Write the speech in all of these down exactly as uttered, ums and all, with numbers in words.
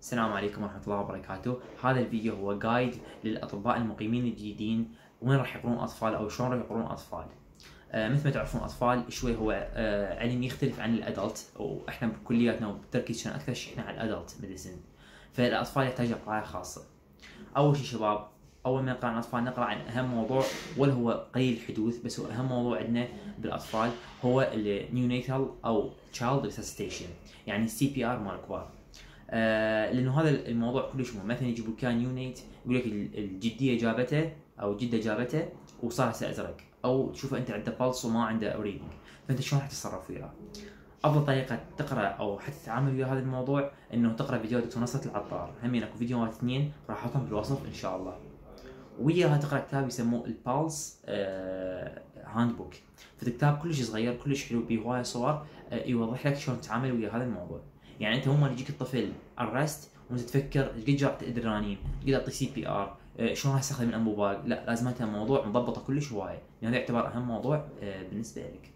السلام عليكم ورحمة الله وبركاته. هذا الفيديو هو جايد للأطباء المقيمين الجديدين وين راح يقرون أطفال أو شلون راح يقرون أطفال. آه مثل ما تعرفون الأطفال شوي هو آه علم يختلف عن الأدلت، وإحنا بكلياتنا وبالتركيز كان أكثر شيء على الأدلت ميديسن، فالأطفال يحتاجون قراءة خاصة. أول شيء شباب، أول ما نقرأ عن الأطفال نقرأ عن أهم موضوع، ولا هو قليل الحدوث بس هو أهم موضوع عندنا بالأطفال هو النيونيتال أو تشايلد ريسسيتيشن، يعني السي بي آر مال الكبار. آه لانه هذا الموضوع كلش مهم. مثلا يجيبوا كان نيونيت يقول لك الجديه جابته او الجده جابته وصار هسه ازرق، او تشوفه انت عنده بلس وما عنده ريدنج، فانت شلون راح تتصرف وياه؟ افضل طريقه تقرا او حتى تتعامل ويا هذا الموضوع انه تقرا فيديو دكتور نصرة العطار، همين اكو فيديوهات اثنين راح احطهم بالوصف ان شاء الله. وياها تقرا كتاب يسموه البالس آه هاند بوك، فالكتاب كلش صغير كلش حلو بيه هوايه صور آه يوضح لك شلون تتعامل ويا هذا الموضوع. يعني انت مو ما يجيك الطفل ارست وانت تفكر ايش قد جرعه ادرينالين، ايش قد اعطي سي بي ار، شلون راح استخدم الانبوبات، لا لازم انت الموضوع مضبطه كلش هوايه، لان يعني هذا يعتبر اهم موضوع بالنسبه لك.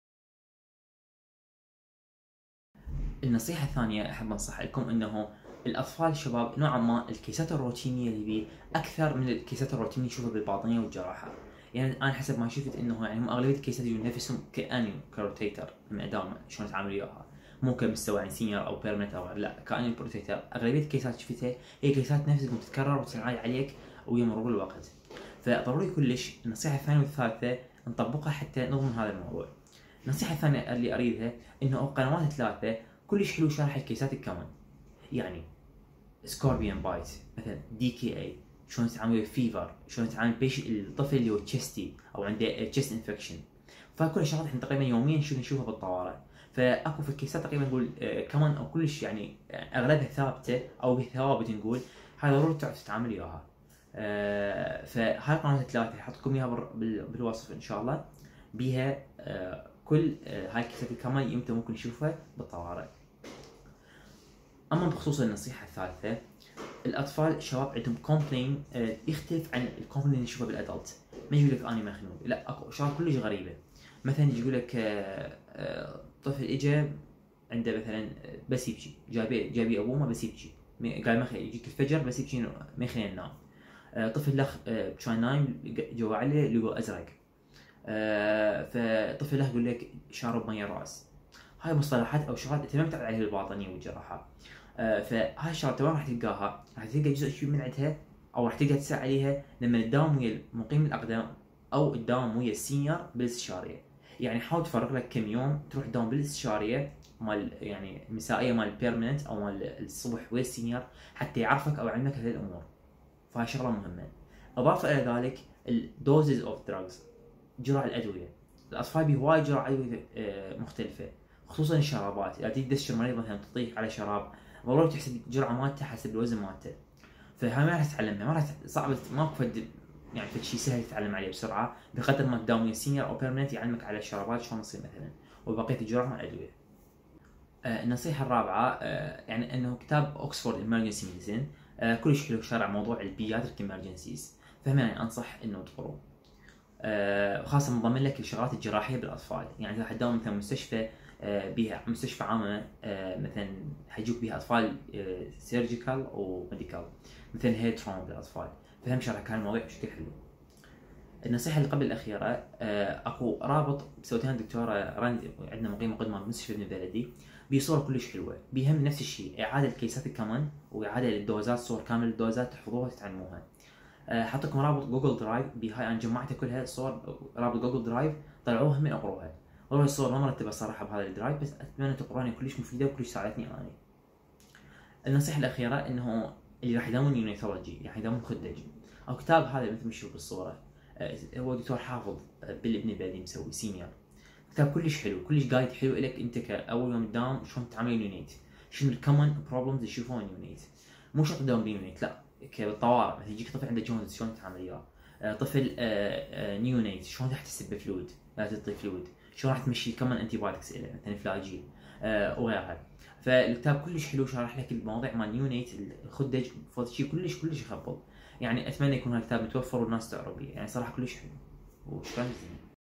النصيحه الثانيه احب انصح لكم انه الاطفال الشباب نوعا ما الكيسات الروتينيه اللي بيه اكثر من الكيسات الروتينيه نشوفها بالباطنيه والجراحه. يعني انا حسب ما شفت انه يعني اغلبيه الكيسات يجون نفسهم كانيو كروتيتر من ادام شلون نتعامل وياها، مو كمستوى يعني سينيور او بيرمننت او لا كانيو بروتيتر. اغلبيه الكيسات شفتها هي كيسات نفس تتكرر وتنعاد عليك ويا مرور الوقت، فضروري كلش. النصيحه الثانيه والثالثه نطبقها حتى نضمن هذا الموضوع. النصيحه الثانيه اللي اريدها انه قنوات ثلاثه كلش حلو شرح الكيسات الكمان، يعني سكوربيون بايت مثلا، دي كي اي، شلون تتعامل ويا فيفر، شلون تتعامل بيش الطفل اللي هو تشستي او عنده تشست انفكشن، فكل شغلات احنا تقريبا يوميا نشوف نشوفها بالطوارئ. فاكو في الكيسات تقريبا نقول آه كمان او كلش يعني اغلبها ثابته او بثوابت نقول، هاي ضروري تعرف تتعامل وياها. آه فهاي القنوات الثلاثه حطكم اياها بالوصف ان شاء الله، بيها آه كل آه هاي الكيسات كمان يمتى ممكن نشوفها بالطوارئ. اما بخصوص النصيحه الثالثه، الاطفال شباب عندهم كومبلين آه يختلف عن الكومبلين اللي نشوفه بالادلت. ما يقول لك اني مخنوق، لا اكو شغلات كلش غريبه. مثلا يجي يقول لك آه آه طفل اجى عنده مثلا بس يبكي، جايبه جايبه ابوه ما بس يبكي، قال ما يجيك الفجر بس يبكي ما يخلينا ننام. آه طفل لخ آه كان نايم جوا عليه لقوا ازرق. آه فطفل له يقول لك شارب ميه راس. هاي مصطلحات او شغلات انت ما متعود عليها بالباطنيه والجراحه. آه فهاي الشغلات وين راح تلقاها؟ راح تلقى جزء كبير من عندها او راح تلقى تسال عليها لما تداوم ويا مقيم الاقدام او تداوم ويا السينيور بالاستشاريه. يعني حاول تفرق لك كم يوم تروح تداوم بالاستشاريه مال يعني المسائيه مال البيرمننت او مال الصبح ويا السينيور حتى يعرفك او يعلمك هذه الامور، فهاي شغله مهمه. اضافه الى ذلك الدوزز اوف دراجز، جرعه الادويه. الاطفال بيه هواي جرعه ادويه مختلفه، خصوصا الشرابات. اذا تريد تدشر مريض مثلا تعطيه على شراب ضروري تحسب الجرعه مالته حسب الوزن مالته، فهاي ما راح تتعلمها، ما راح صعب، ماكو فد يعني فد شيء سهل تتعلم عليه بسرعه بقدر ما تداوم ويا سينيور او بيرمننت يعلمك على الشرابات شلون تصير مثلا، وبقيه الجرعه مال الادويه. آه النصيحه الرابعه آه يعني انه كتاب اوكسفورد ايمرجنسي ميديسن آه كلش حلو شرع موضوع البياتريك ايمرجنسيز، فهم يعني انصح انه تقروه. آه خاصه مضمن لك الشغلات الجراحيه بالاطفال. يعني اذا حتداوم مثلا مستشفى آه بيها مستشفى عامه آه مثلا حيجوك بيها اطفال آه سيرجيكال وميديكال، مثلا هيد تروما بالاطفال، فهم شرح هالمواضيع بشكل حلو. النصيحه اللي قبل الاخيره آه اكو رابط سويتها الدكتوره رند عندنا مقيمه قدمه بمستشفى ابن بلدي، بصوره كلش حلوه، بيهم نفس الشيء اعاده الكيسات كمان واعاده للدوزات، صور كامل الدوزات تحفظوها وتتعلموها. حط لكم رابط جوجل درايف بهاي انا جمعتها كلها صور، رابط جوجل درايف طلعوها من اقروها. والله الصور ما مرتبه صراحه بهذا الدرايف بس اتمنى تقروني كلش مفيده وكلش ساعدتني اني. النصيحه الاخيره انه اللي راح يداومون نيونيتولوجي راح يداومون خدج او كتاب هذا مثل ما تشوف بالصوره هو دكتور حافظ بالابن بلدي مسوي سينيور، كتاب كلش حلو كلش جايد حلو لك انت كاول يوم تداوم شلون تتعامل نيونيت، شنو الكومن بروبلمز تشوفون نيونيت، مو شرط تداوم بنيونيت لا كبالطوارئ مثلا يجيك طفل عنده جونز شلون تتعامل وياه، طفل نيونيت شلون راح تحسب بفلويد، لا تعطي فلويد، شلون راح تمشي كمان انتي بايوتكس له مثلا فلاجيل وغيرها. فالكتاب كلش حلو شارح لك المواضيع مال نيونيت الخدج فوت شيء كلش كلش يخبل. يعني اتمنى يكون هالكتاب متوفر والناس تعرف بيه، يعني صراحه كلش حلو وشكرا جزيلا.